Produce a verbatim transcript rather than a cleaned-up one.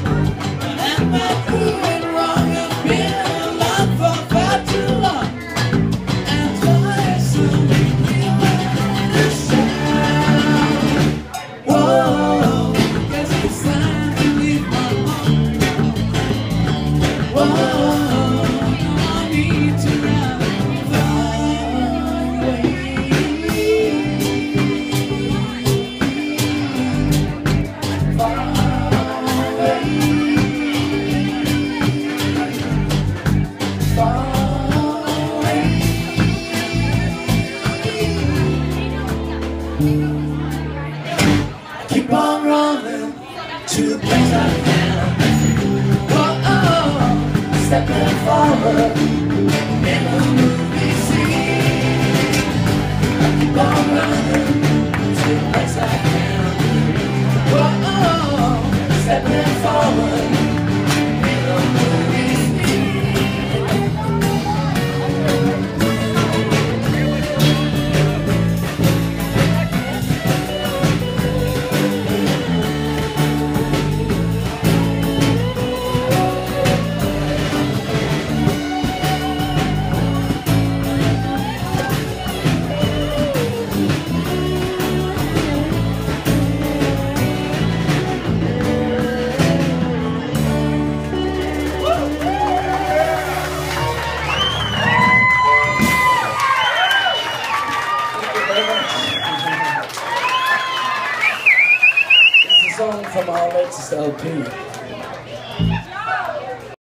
Am I doing wrong? I've been alone for far too long. And twice a week you understand. Whoa, guess it's time to leave my home. Whoa, I need to run far away. Far away. Far away. I keep on running to the place I found. Whoa, stepping forward in a movie scene. I keep on running to the place I found. Whoa, stepping forward in a movie scene. This is a song from our latest L P.